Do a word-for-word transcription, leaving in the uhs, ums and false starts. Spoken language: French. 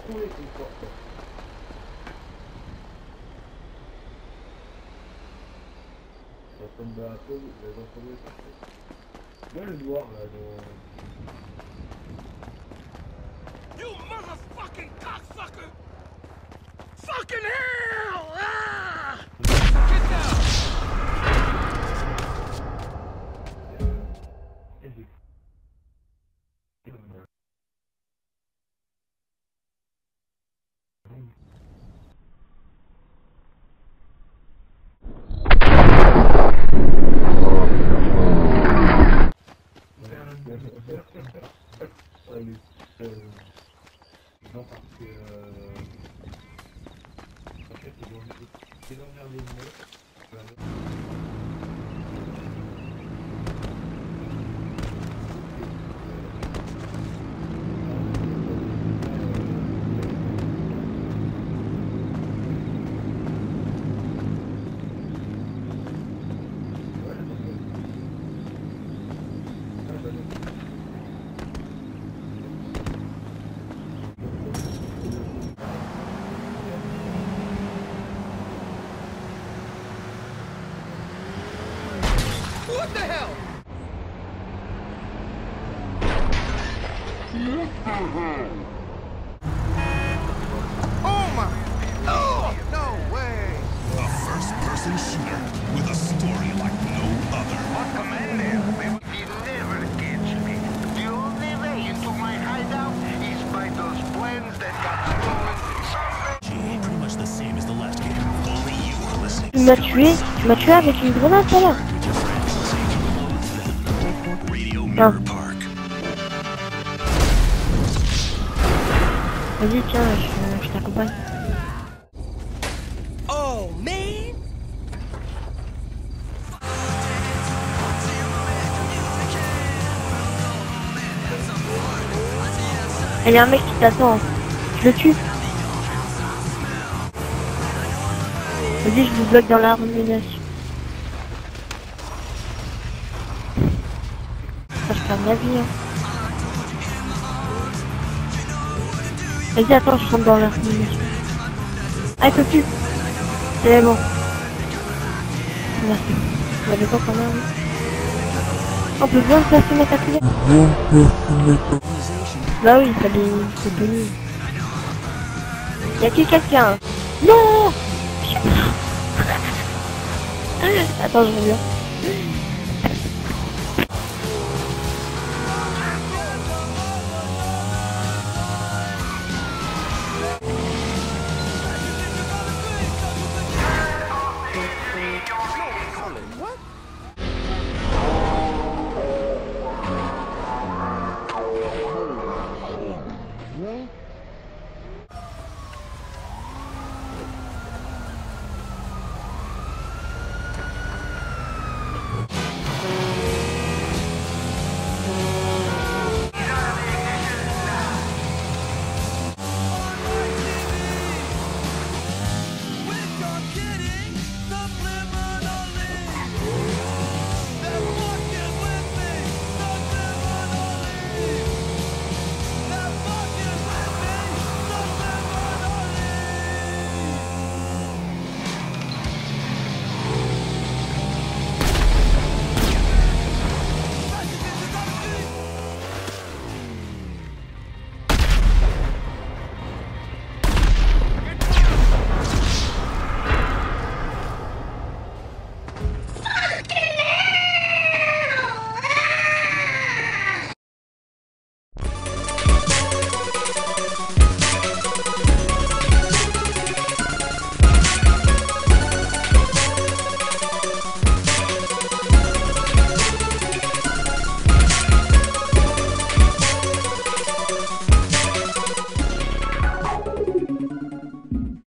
trouvé une porte. Ça tombe un peu, les enfants de partout. Moi le noir là, dans... You motherfucking cocksucker! Fucking hell! Ah! Get down! Non, parce que... Euh... En fait, ils ont ils ont regardé le mot. What the hell? Oh my! Oh, no way! A first-person shooter with a story like no other. What commander? He never catch me. The only way into my hideout is by those plans that got stolen. Gee, pretty much the same as the last game. Only you were listening. Tu m'as tué, tu m'as tué avec une grenade tout à l'heure. Radio Mirror Park. Vas-y, tiens, je, je t'accompagne. Oh man! Il y a un mec qui t'attend. Je le tue. Vas-y, je vous bloque dans la rumination. Ça, je perds ma vie, hein. Vas-y, attends, je rentre dans la rumination. Ah, il peut plus. C'est bon. Merci. Vous avez quoi quand même? On peut bien se placer mettre à couler. Bah oui, il fallait... c'est connu. Y'a-t-il quelqu'un? Non! Attends, je reviens.